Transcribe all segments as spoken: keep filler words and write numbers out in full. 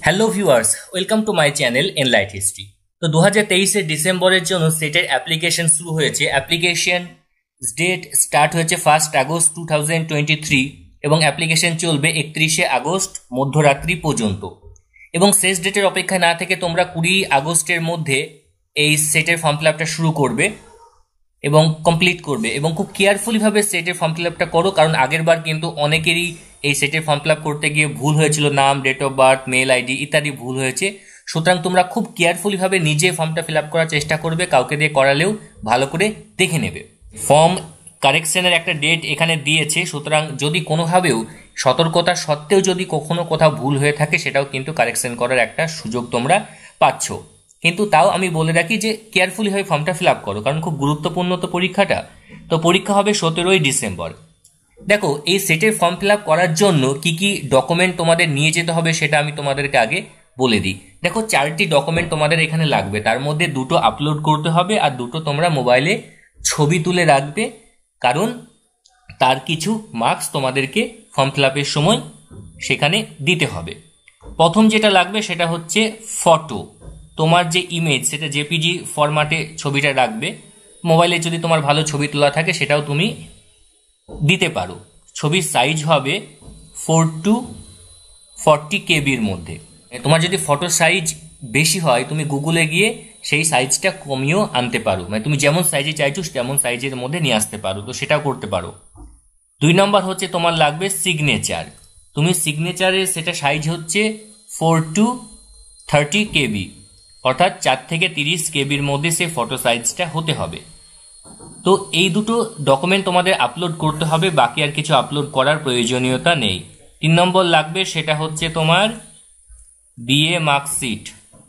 Hello viewers, welcome to my channel Enlight History. তো দু হাজার তেইশের ডিসেম্বরের জন্য সেটের অ্যাপ্লিকেশন শুরু হয়েছে। অ্যাপ্লিকেশন ডেট স্টার্ট হয়েছে first August two thousand twenty three এবং অ্যাপ্লিকেশন চলবে একত্রিশে আগস্ট মধ্যরাত্রি পর্যন্ত। এবং শেষ ডেটের অপেক্ষায় না থেকে তোমরা কুড়ি আগস্টের মধ্যে এই সেটের ফর্ম ফিল আপটা শুরু করবে এবং কমপ্লিট করবে এবং খুব কেয়ারফুলিভাবে সেটের ফর্ম ফিল আপটা করো, কারণ আগের বার কিন্তু অনেকেরই এই সেটের ফর্ম ফিল আপ করতে গিয়ে ভুল হয়েছিল, নাম, date of birth, mail ID ইত্যাদি ভুল হয়েছে। সুতরাং তোমরা খুব কেয়ারফুলিভাবে নিজে ফর্মটা ফিল আপ করার চেষ্টা করবে, কাউকে দিয়ে করালেও ভালো করে দেখে নেবে। ফর্ম কারেকশনের একটা ডেট এখানে দিয়েছে, সুতরাং যদি কোনোভাবেও সতর্কতা সত্ত্বেও যদি কখনো কোথাও ভুল হয়ে থাকে সেটাও কিন্তু কারেকশন করার একটা সুযোগ তোমরা পাচ্ছ। কিন্তু তাও আমি বলে রাখি যে কেয়ারফুলি হয়ে ফর্মটা ফিল আপ করো, কারণ খুব গুরুত্বপূর্ণ তো পরীক্ষাটা। তো পরীক্ষা হবে সতেরোই ডিসেম্বর। দেখো, এই সেটের ফর্ম ফিল আপ করার জন্য কি কি ডকুমেন্ট তোমাদের নিয়ে যেতে হবে সেটা আমি তোমাদেরকে আগে বলে দিই। দেখো, চারটি ডকুমেন্ট তোমাদের এখানে লাগবে, তার মধ্যে দুটো আপলোড করতে হবে আর দুটো তোমরা মোবাইলে ছবি তুলে রাখবে, কারণ তার কিছু মার্কস তোমাদেরকে ফর্ম ফিল আপের সময় সেখানে দিতে হবে। প্রথম যেটা লাগবে সেটা হচ্ছে ফটো। তোমার যে ইমেজ সেটা জেপিজি ফরম্যাটে ছবিটা রাখবে। মোবাইলে যদি তোমার ভালো ছবি তোলা থাকে সেটাও তুমি দিতে পারো। ছবির সাইজ হবে ফোর টু ফর্টি কেবির মধ্যে। তোমার যদি ফটো সাইজ বেশি হয় তুমি গুগলে গিয়ে সেই সাইজটা কমিয়েও আনতে পারো, মানে তুমি যেমন সাইজে চাইছো তেমন সাইজের মধ্যে নিয়ে আসতে পারো, তো সেটাও করতে পারো। দুই নম্বর হচ্ছে তোমার লাগবে সিগনেচার। তুমি সিগনেচারের সেটা সাইজ হচ্ছে ফোর টু থার্টি কেবি, অর্থাৎ চার থেকে তিরিশ কেবির মধ্যে সে ফটো সাইজটা হতে হবে। তো এই দুটো ডকুমেন্ট তোমাদের আপলোড করতে হবে, বাকি আর কিছু আপলোড করার প্রয়োজনীয়তা নেই। তিন নম্বর লাগবে সেটা হচ্ছে তোমার বিএ মার্কশিট।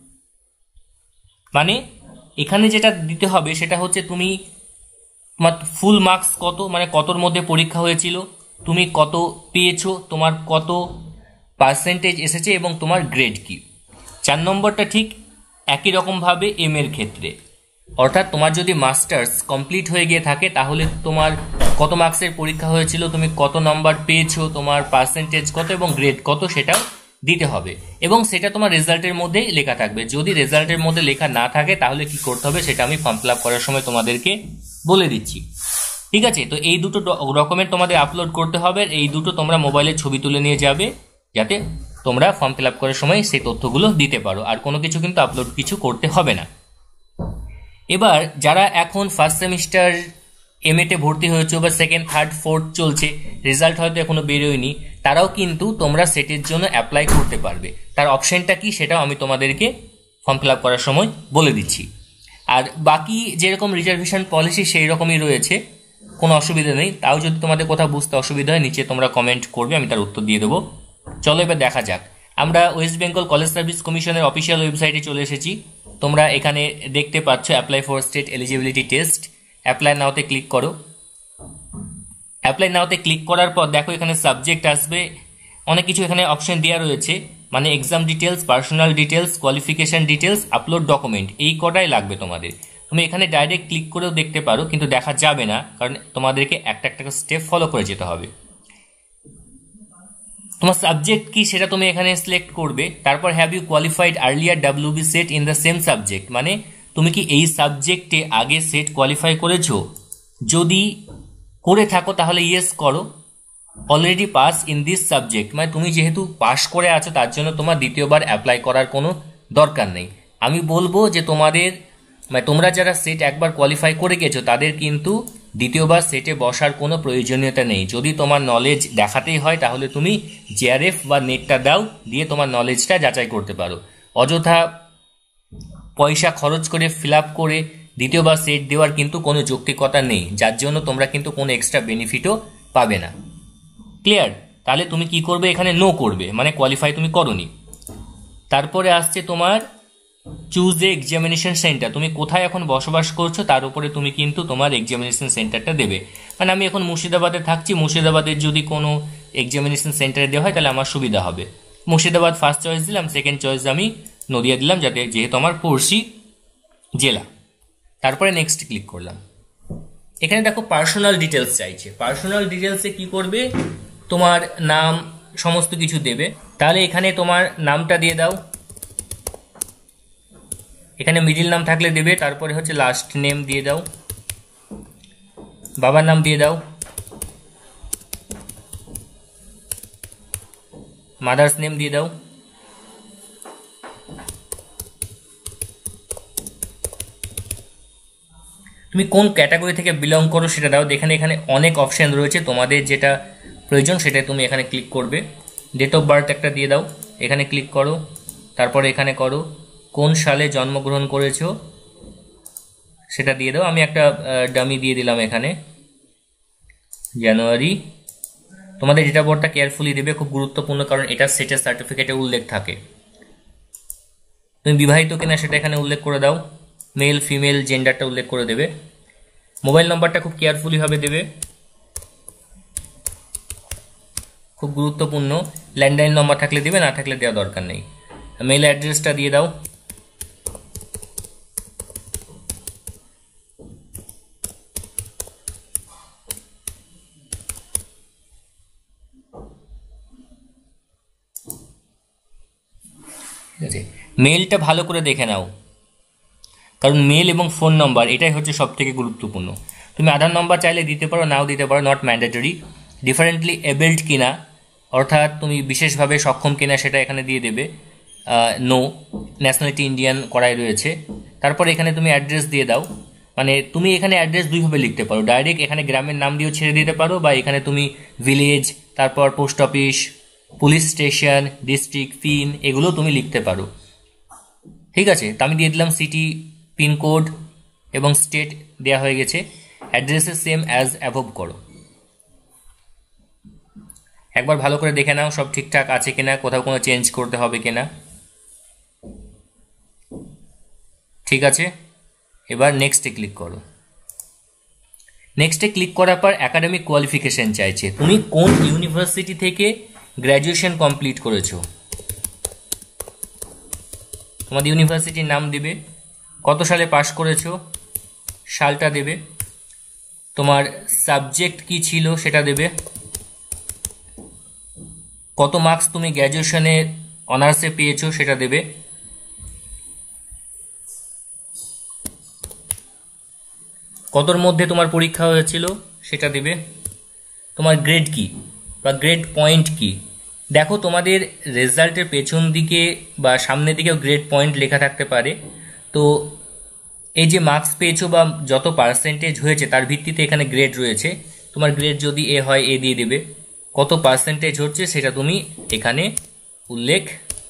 মানে এখানে যেটা দিতে হবে সেটা হচ্ছে তুমি ফুল মার্কস কত, মানে কতর মধ্যে পরীক্ষা হয়েছিল, তুমি কত পেয়েছো, তোমার কত পার্সেন্টেজ এসেছে এবং তোমার গ্রেড কি। চার নম্বরটা ঠিক একই রকমভাবে এম এর ক্ষেত্রে, অর্থাৎ তোমার যদি মাস্টার্স কমপ্লিট হয়ে গিয়ে থাকে তাহলে তোমার কত মার্কসের পরীক্ষা হয়েছিল, তুমি কত নম্বর পেয়েছো, তোমার পার্সেন্টেজ কত এবং গ্রেড কত সেটাও দিতে হবে এবং সেটা তোমার রেজাল্টের মধ্যেই লেখা থাকবে। যদি রেজাল্টের মধ্যে লেখা না থাকে তাহলে কি করতে হবে সেটা আমি ফর্ম ফিল আপ করার সময় তোমাদেরকে বলে দিচ্ছি, ঠিক আছে? তো এই দুটো ডকুমেন্ট তোমাদের আপলোড করতে হবে, এই দুটো তোমরা মোবাইলে ছবি তুলে নিয়ে যাবে যাতে তোমরা ফর্ম ফিল আপ করার সময় সেই তথ্যগুলো দিতে পারো। আর কোনো কিছু কিন্তু আপলোড কিছু করতে হবে না। এবার যারা এখন ফার্স্ট সেমিস্টার এমএতে ভর্তি হয়েছে বা সেকেন্ড থার্ড ফোর্থ চলছে, রেজাল্ট হয়তো এখনো বেরোয়নি, তারাও কিন্তু তোমরা সেটের জন্য অ্যাপ্লাই করতে পারবে। তার অপশনটা কি সেটাও আমি তোমাদেরকে ফর্ম ফিল আপ করার সময় বলে দিচ্ছি। আর বাকি যেরকম রিজার্ভেশন পলিসি সেই রকমই রয়েছে, কোনো অসুবিধা নেই। তাও যদি তোমাদের কোথাও বুঝতে অসুবিধা হয় নিচে তোমরা কমেন্ট করবে, আমি তার উত্তর দিয়ে দেবো। চলো এবার দেখা যাক। আমরা ওয়েস্ট বেঙ্গল কলেজ সার্ভিস কমিশনের অফিসিয়াল ওয়েবসাইটে চলে এসেছি। তোমরা এখানে দেখতে পাচ্ছ apply for state eligibility test. Apply নাওতে ক্লিক করো। অ্যাপ্লাই নাওতে ক্লিক করার পর দেখো এখানে সাবজেক্ট আসবে, অনেক কিছু এখানে অপশন দেওয়া রয়েছে, মানে exam details, personal details, qualification details, upload document, এই কটাই লাগবে তোমাদের। তুমি এখানে ডাইরেক্ট ক্লিক করেও দেখতে পারো, কিন্তু দেখা যাবে না, কারণ তোমাদেরকে একটা একটা স্টেপ ফলো করে যেতে হবে। তোমার সাবজেক্ট কি সেটা তুমি এখানে সিলেক্ট করবে। তারপর have you qualified earlier WB SET in the same subject, মানে তুমি কি এই সাবজেক্টে আগে সেট কোয়ালিফাই করেছো, যদি করে থাকো তাহলে ইয়েস করো। Already pass in this subject, মানে তুমি যেহেতু পাস করে আছো তার জন্য তোমার দ্বিতীয়বার অ্যাপ্লাই করার কোনো দরকার নেই। আমি বলবো যে তোমাদের মানে তোমরা যারা সেট একবার কোয়ালিফাই করে গেছো তাদের কিন্তু দ্বিতীয়বার সেটে বসার কোনো প্রয়োজনীয়তা নেই। যদি তোমার নলেজ দেখাতেই হয় তাহলে তুমি জেআরএফ বা নেটটা দাও, দিয়ে তোমার নলেজটা যাচাই করতে পারো। অযথা পয়সা খরচ করে ফিল আপ করে দ্বিতীয়বার সেট দেওয়ার কিন্তু কোনো যৌক্তিকতা নেই, যার জন্য তোমরা কিন্তু কোনো এক্সট্রা বেনিফিটও পাবে না। ক্লিয়ার? তাহলে তুমি কি করবে, এখানে নো করবে, মানে কোয়ালিফাই তুমি করোনি। তারপরে আসছে তোমার চুজ এ এক্সামিনেশন সেন্টার। তুমি কোথায় এখন বসবাস করছো তার উপরে তুমি কিন্তু তোমার এক্সামিনেশন সেন্টারটা দেবে। মানে আমি এখন মুর্শিদাবাদে থাকছি, মুর্শিদাবাদের যদি কোনো এক্সামিনেশন সেন্টারে দেওয়া হয় তাহলে আমার সুবিধা হবে। মুর্শিদাবাদ ফার্স্ট চয়েস দিলাম, সেকেন্ড চয়েস আমি নদিয়া দিলাম, যাতে যেহেতু আমার পড়শি জেলা। তারপরে নেক্সট ক্লিক করলাম। এখানে দেখো পার্সোনাল ডিটেলস চাইছে। পার্সোনাল ডিটেলসে কি করবে, তোমার নাম সমস্ত কিছু দেবে। তাহলে এখানে তোমার নামটা দিয়ে দাও, এখানে মিডিল নাম থাকলে দেবে, তারপরে হচ্ছে লাস্ট নেম দিয়ে দাও, বাবার নাম দিয়ে দাও, মাদার্স নেম দিয়ে দাও, তুমি কোন ক্যাটাগরি থেকে বিলং করো সেটা দাও। এখানে এখানে অনেক অপশান রয়েছে, তোমাদের যেটা প্রয়োজন সেটা তুমি এখানে ক্লিক করবে। ডেট অফ বার্থ একটা দিয়ে দাও, এখানে ক্লিক করো, তারপরে এখানে করো কোন সালে জন্মগ্রহণ করেছো সেটা দিয়ে দাও। আমি একটা ডামি দিয়ে দিলাম এখানে জানুয়ারি। তোমাদের ডেট অফ বার্থটা কেয়ারফুলি দেবে, খুব গুরুত্বপূর্ণ, কারণ এটা সেটের সার্টিফিকেটে উল্লেখ থাকে। তুমি বিবাহিত কিনা সেটা এখানে উল্লেখ করে দাও, মেল ফিমেল জেন্ডারটা উল্লেখ করে দেবে। মোবাইল নাম্বারটা খুব কেয়ারফুলি ভাবে দেবে, খুব গুরুত্বপূর্ণ। ল্যান্ডলাইন নাম্বার থাকলে দেবে, না থাকলে দেওয়া দরকার নেই। মেল অ্যাড্রেসটা দিয়ে দাও, ঠিক আছে। মেলটা ভালো করে দেখে নাও, কারণ মেল এবং ফোন নম্বর এটাই হচ্ছে সব থেকে গুরুত্বপূর্ণ। তুমি আধার নম্বর চাইলে দিতে পারো, নাও দিতে পারো, নট ম্যান্ডেটরি। ডিফারেন্টলি এবেলড কিনা, অর্থাৎ তুমি বিশেষভাবে সক্ষম কিনা সেটা এখানে দিয়ে দেবে, নো। ন্যাশনালিটি ইন্ডিয়ান করাই রয়েছে। তারপর এখানে তুমি অ্যাড্রেস দিয়ে দাও, মানে তুমি এখানে অ্যাড্রেস দুইভাবে লিখতে পারো, ডাইরেক্ট এখানে গ্রামের নাম দিয়েও ছেড়ে দিতে পারো, বা এখানে তুমি ভিলেজ, তারপর post office, police station, district, pin, এগুলো তুমি লিখতে পারো, ঠিক আছে। তো আমি দিয়ে দিলাম সিটি, পিনকোড এবং স্টেট দেওয়া হয়ে গেছে। অ্যাড্রেসের সেম অ্যাজ অ্যাভব করো। একবার ভালো করে দেখে নাও সব ঠিকঠাক আছে কিনা, কোথাও কোনো চেঞ্জ করতে হবে কিনা, ঠিক আছে। এবার নেক্সটে ক্লিক করো। নেক্সটে ক্লিক করার পর একাডেমিক কোয়ালিফিকেশন চাইছে, তুমি কোন ইউনিভার্সিটি থেকে গ্র্যাজুয়েশন কমপ্লিট করেছো। তোমাদের ইউনিভার্সিটির নাম দেবে, কত সালে পাশ করেছো সালটা দেবে, তোমার সাবজেক্ট কি ছিল সেটা দেবে, কত মার্কস তুমি গ্র্যাজুয়েশনে অনার্সে পেয়েছো সেটা দেবে, কতর মধ্যে তোমার পরীক্ষা হয়েছিল সেটা দেবে, তোমার গ্রেড কি বা গ্রেড পয়েন্ট কি। দেখো তোমাদের রেজাল্টের পেছন দিকে বা সামনের দিকেও গ্রেড পয়েন্ট লেখা থাকতে পারে, তো এই যে মার্কস পেয়েছো বা যত পার্সেন্টেজ হয়েছে তার ভিত্তিতে এখানে গ্রেড রয়েছে। তোমার গ্রেড যদি এ হয় এ দিয়ে দেবে, কত পার্সেন্টেজ হচ্ছে সেটা তুমি এখানে উল্লেখ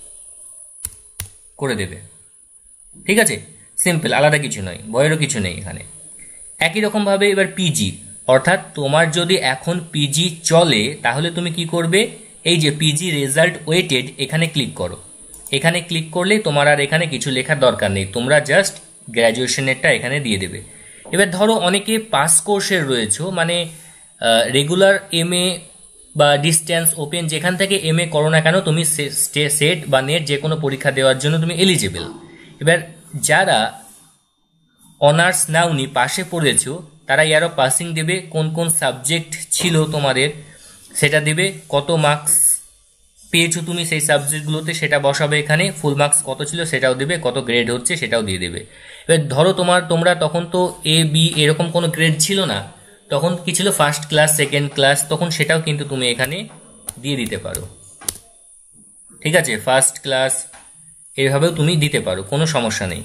করে দেবে, ঠিক আছে। সিম্পল, আলাদা কিছু নয়, বয়েরও কিছু নেই এখানে। একই রকমভাবে এবার পিজি, অর্থাৎ তোমার যদি এখন পিজি চলে তাহলে তুমি কি করবে, এই যে পিজি রেজাল্ট ওয়েটেড এখানে ক্লিক করো। এখানে ক্লিক করলে তোমার আর এখানে কিছু লেখার দরকার নেই, তোমরা জাস্ট গ্র্যাজুয়েশনেরটা এখানে দিয়ে দেবে। এবার ধরো অনেকে পাস কোর্সের রয়েছে, মানে রেগুলার এম এ বা ডিস্টেন্স ওপেন যেখান থেকে এম এ করো না কেন তুমি সেট বা নেট যে কোনো পরীক্ষা দেওয়ার জন্য তুমি এলিজিবল। এবার যারা অনার্স নাওনি পাশে পড়েছো তারা ইয়ারও পাসিং দেবে, কোন কোন সাবজেক্ট ছিল তোমাদের সেটা দেবে, কত মার্কস পেয়েছো তুমি সেই সাবজেক্টগুলোতে সেটা বসাবে এখানে, ফুল মার্কস কত ছিল সেটাও দেবে, কত গ্রেড হচ্ছে সেটাও দিয়ে দেবে। এবার ধরো তোমার তোমরা তখন তো এ বি এরকম কোনো গ্রেড ছিল না, তখন কি ছিল ফার্স্ট ক্লাস সেকেন্ড ক্লাস, তখন সেটাও কিন্তু তুমি এখানে দিয়ে দিতে পারো, ঠিক আছে। ফার্স্ট ক্লাস এইভাবেও তুমি দিতে পারো, কোনো সমস্যা নেই,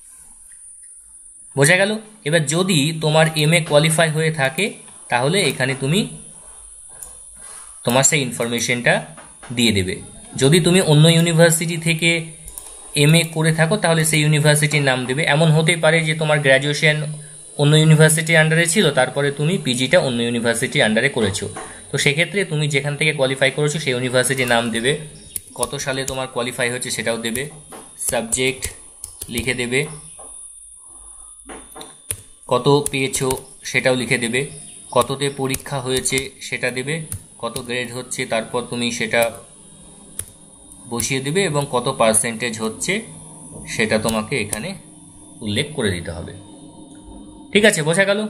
বোঝা গেল। এবার যদি তোমার এম এ কোয়ালিফাই হয়ে থাকে তাহলে এখানে তুমি তোমার সেই ইনফরমেশনটা দিয়ে দেবে। যদি তুমি অন্য ইউনিভার্সিটি থেকে এম এ করে থাকো তাহলে সেই ইউনিভার্সিটির নাম দেবে। এমন হতেই পারে যে তোমার গ্র্যাজুয়েশন অন্য ইউনিভার্সিটির আন্ডারে ছিল, তারপরে তুমি পিজিটা অন্য ইউনিভার্সিটির আন্ডারে করেছো, তো সেক্ষেত্রে তুমি যেখান থেকে কোয়ালিফাই করেছো সেই ইউনিভার্সিটির নাম দেবে, কত সালে তোমার কোয়ালিফাই হয়েছে সেটাও দেবে, সাবজেক্ট লিখে দেবে, কত পেয়েছো সেটাও লিখে দেবে, কততে পরীক্ষা হয়েছে সেটা দেবে, কত গ্রেড হচ্ছে তারপর তুমি সেটা বসিয়ে দেবে, এবং কত পার্সেন্টেজ হচ্ছে সেটা তোমাকে এখানে উল্লেখ করে দিতে হবে, ঠিক আছে, বোঝা গেল।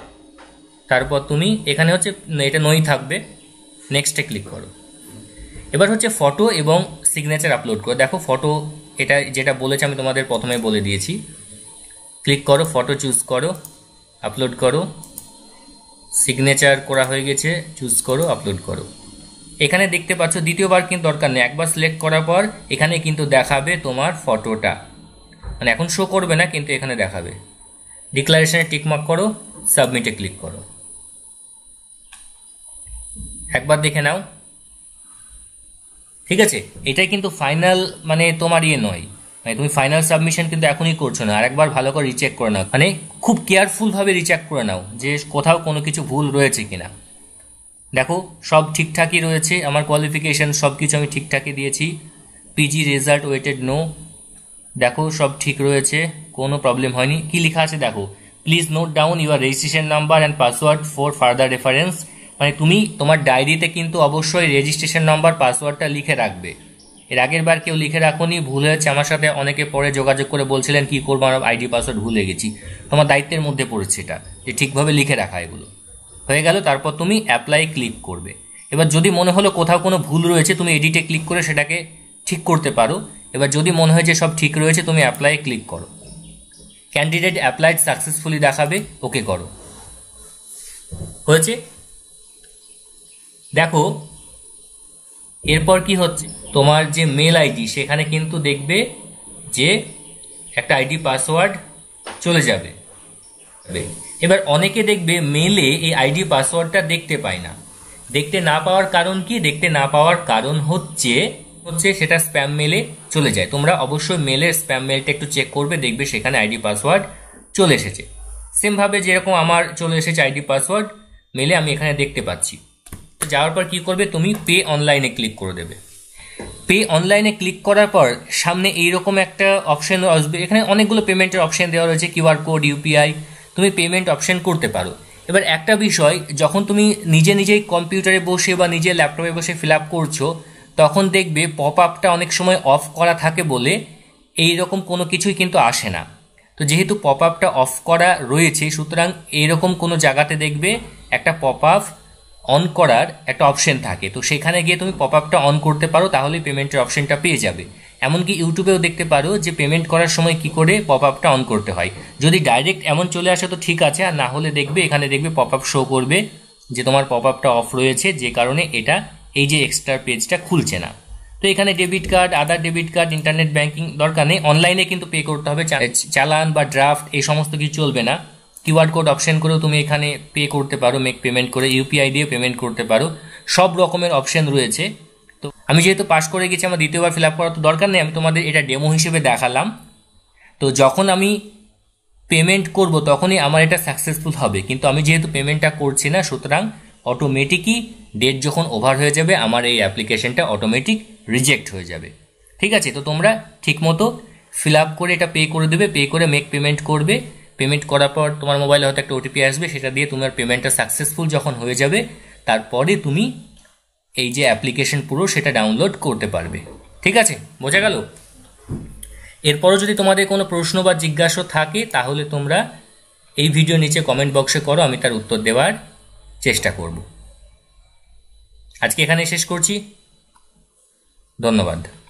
তারপর তুমি এখানে হচ্ছে এটা নই থাকবে, নেক্সটে ক্লিক করো। এবার হচ্ছে ফটো এবং সিগনেচার আপলোড করো। দেখো ফটো এটা যেটা বলেছে আমি তোমাদের প্রথমে বলে দিয়েছি। ক্লিক করো, ফটো চুজ করো, আপলোড করো, সিগনেচার করা হয়ে গেছে, চুজ করো, আপলোড করো। এখানে দেখতে পাচ্ছ দ্বিতীয়বার কিন্তু দরকার নেই, একবার সিলেক্ট করার পর এখানে কিন্তু দেখাবে তোমার ফটোটা, মানে এখন শো করবে না কিন্তু এখানে দেখাবে। ডিক্লারেশনে টিকমার্ক করো, সাবমিটে ক্লিক করো, একবার দেখে নাও। ঠিক আছে, এটাই কিন্তু ফাইনাল, মানে তোমার ইয়ে নয়, মানে তুমি ফাইনাল সাবমিশন কিন্তু এখনই করছো না, আরেকবার ভালো করে রিচেক করে নাও, মানে খুব কেয়ারফুলভাবে রিচেক করে নাও যে কোথাও কোনো কিছু ভুল রয়েছে কিনা। দেখো সব ঠিকঠাকই রয়েছে, আমার কোয়ালিফিকেশন সব কিছু আমি ঠিকঠাকই দিয়েছি। পিজি রেজাল্ট ওয়েটেড নো, দেখো সব ঠিক রয়েছে, কোনো প্রবলেম হয়নি। কি লেখা আছে দেখো, please note down your registration number and password for further reference. মানে তুমি তোমার ডায়েরিতে কিন্তু অবশ্যই রেজিস্ট্রেশন নাম্বার পাসওয়ার্ডটা লিখে রাখবে। এর আগের বার কেউ লিখে রাখোনি, ভুল হয়েছে, আমার সাথে অনেকে পরে যোগাযোগ করে বলছিলেন কি করবো, আমার আইডি পাসওয়ার্ড ভুলে গেছি। তোমার দায়িত্বের মধ্যে পড়েছে এটা, যে ঠিকভাবে লিখে রাখা। এগুলো হয়ে গেল, তারপর তুমি অ্যাপ্লাই ক্লিক করবে। এবার যদি মনে হলো কোথাও কোনো ভুল রয়েছে, তুমি এডিটে ক্লিক করে সেটাকে ঠিক করতে পারো। এবার যদি মনে হয় যে সব ঠিক রয়েছে, তুমি অ্যাপ্লাই ক্লিক করো। ক্যান্ডিডেট অ্যাপ্লাইড সাকসেসফুলি দেখাবে, ওকে করো। হয়েছে, দেখো এরপর কি হচ্ছে, তোমার যে মেল আইডি সেখানে কিন্তু দেখবে যে একটা আইডি পাসওয়ার্ড চলে যাবে। এবার অনেকে দেখবে মেলে এই আইডি পাসওয়ার্ডটা দেখতে পায় না। দেখতে না পাওয়ার কারণ কি, দেখতে না পাওয়ার কারণ হচ্ছে হচ্ছে সেটা স্প্যাম মেলে চলে যায়। তোমরা অবশ্যই মেলের স্প্যাম মেলটা একটু চেক করবে, দেখবে সেখানে আইডি পাসওয়ার্ড চলে এসেছে। সেমভাবে যেরকম আমার চলে এসেছে আইডি পাসওয়ার্ড মেলে, আমি এখানে দেখতে পাচ্ছি। তো যাওয়ার পর কি করবে, তুমি পে অনলাইনে ক্লিক করে দেবে। পে অনলাইনে ক্লিক করার পর সামনে এইরকম একটা অপশন আসবে, এখানে অনেকগুলো পেমেন্টের অপশন দেওয়া রয়েছে, কিউআর কোড, ইউপিআই, তুমি পেমেন্ট অপশন করতে পারো। এবার একটা বিষয়, যখন তুমি নিজে নিজেই কম্পিউটারে বসে বা নিজে ল্যাপটপে বসে ফিল আপ করছো, তখন দেখবে পপ আপটা অনেক সময় অফ করা থাকে বলে এই রকম কোনো কিছুই কিন্তু আসে না। তো যেহেতু পপ আপটা অফ করা রয়েছে, সুতরাং এইরকম কোনো জায়গাতে দেখবে একটা পপ আপ অন করার একটা অপশন থাকে, তো সেখানে গিয়ে তুমি পপ আপটা অন করতে পারো, তাহলে পেমেন্টের অপশনটা পেয়ে যাবে। এমনকি ইউটিউবেও দেখতে পারো যে পেমেন্ট করার সময় কি করে পপ আপটা অন করতে হয়। যদি ডাইরেক্ট এমন চলে আসে তো ঠিক আছে, আর না হলে দেখবে এখানে দেখবে পপ আপ শো করবে যে তোমার পপ আপটা অফ রয়েছে, যে কারণে এটা এই যে এক্সট্রা পেজটা খুলছে না। তো এখানে debit card, other debit card, internet banking দরকার নেই, অনলাইনে কিন্তু পে করতে হবে। চালান বা ড্রাফট এই সমস্ত কিছু চলবে না। কিউআর কোড অপশন করেও তুমি এখানে পে করতে পারো, মেক পেমেন্ট করে, ইউপিআই দিয়ে পেমেন্ট করতে পারো, সব রকমের অপশন রয়েছে। তো আমি যেহেতু পাস করে গেছি, আমার দ্বিতীয়বার ফিল আপ করার তো দরকার নেই, আমি তোমাদের এটা ডেমো হিসেবে দেখালাম। তো যখন আমি পেমেন্ট করব তখনই আমার এটা সাকসেসফুল হবে, কিন্তু আমি যেহেতু পেমেন্টটা করছি না, সুতরাং অটোমেটিকই ডেট যখন ওভার হয়ে যাবে আমার এই অ্যাপ্লিকেশনটা অটোমেটিক রিজেক্ট হয়ে যাবে। ঠিক আছে, তো তোমরা ঠিকমতো ফিল আপ করে এটা পে করে দেবে, পে করে মেক পেমেন্ট করবে। পেমেন্ট করার পর তোমার মোবাইলে হয়তো একটা ওটিপি আসবে, সেটা দিয়ে তোমার পেমেন্টটা সাকসেসফুল যখন হয়ে যাবে, তারপরে তুমি এই যে অ্যাপ্লিকেশন পুরো সেটা ডাউনলোড করতে পারবে। ঠিক আছে, বোঝা গেল? এরপরও যদি তোমাদের কোনো প্রশ্ন বা জিজ্ঞাসা থাকে তাহলে তোমরা এই ভিডিও নিচে কমেন্ট বক্সে করো, আমি তার উত্তর দেওয়ার চেষ্টা করব। আজকে এখানে শেষ করছি, ধন্যবাদ।